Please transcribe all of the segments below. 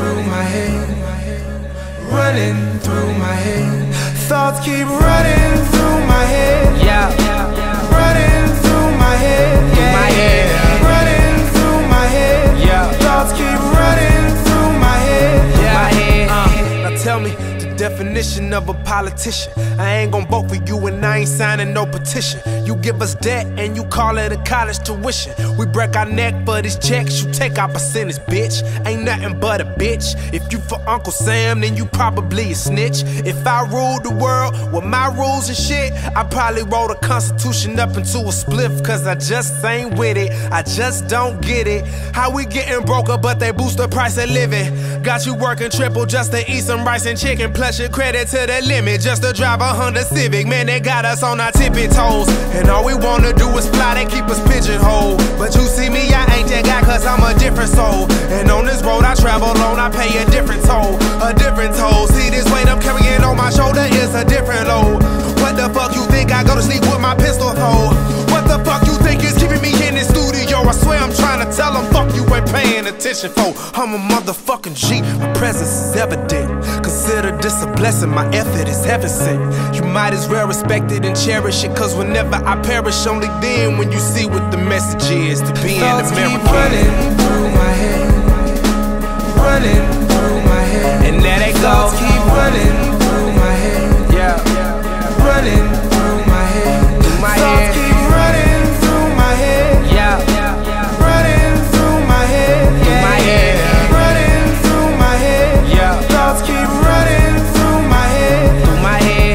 through my head, running through my head. Thoughts keep running through my head, running through my head, running through my head. Thoughts keep running through my head, Now tell me the definition of a politician. I ain't gon' vote for you and I ain't signing no petition. You give us debt and you call it a college tuition. We break our neck for these checks, you take our percentage, bitch. Ain't nothing but a bitch. If you for Uncle Sam, then you probably a snitch. If I ruled the world with my rules and shit, I probably wrote a constitution up into a spliff. Cause I just ain't with it, I just don't get it. How we getting broker but they boost the price of living. Got you working triple just to eat some rice and chicken. Plus your credit to the limit just to drive a Honda Civic. Man, they got us on our tippy toes, and all we wanna do is fly, they keep us pigeonholed. But you see me, I ain't that guy cause I'm a different soul. And on this road I travel alone, I pay a different toll. A different toll, see this weight I'm carrying on my shoulder is a different load. What the fuck you think I go to sleep with my pistol hold? What the fuck you think is keeping me in the studio? I swear I'm trying to tell them fuck you ain't paying attention for. I'm a motherfucking G, my presence is evident. Consider this a blessing, my effort is heaven sent. You might as well respect it and cherish it, cause whenever I perish, only then when you see what the message is to be an American. Keep running through my head, running through my head. And there they go. Keep running through my head, running through my head. Through my head. Keep running through my head, running through my head, running through my head. Thoughts keep running through my head, through my head.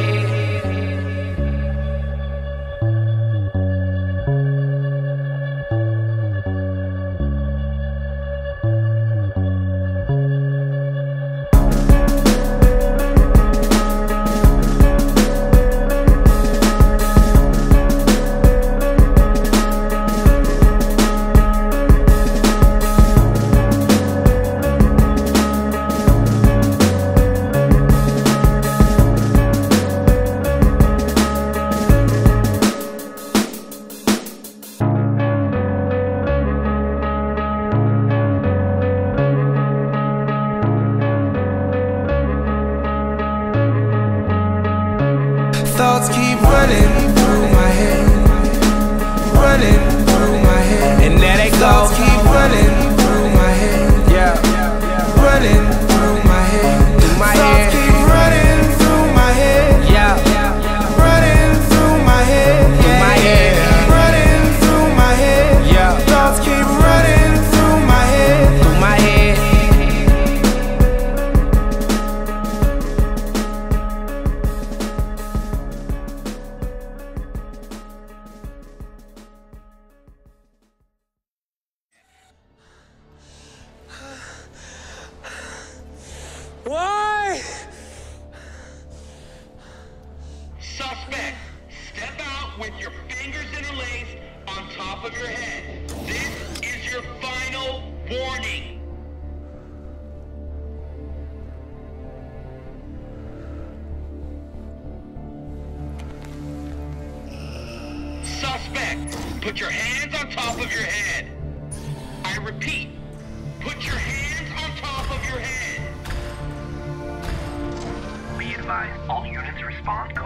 Thoughts keep running through my head, running through my head. And there they go. Thoughts keep running through my head, running through my head. Through my head. Thoughts keep running through my head, running through my head. Through my head. Running through my head. Thoughts keep running through my head, through my head. Why? Suspect, step out with your fingers interlaced on top of your head. This is your final warning. Suspect, put your hands on top of your head. I repeat, put your hands on top of your head. Be advised, all units respond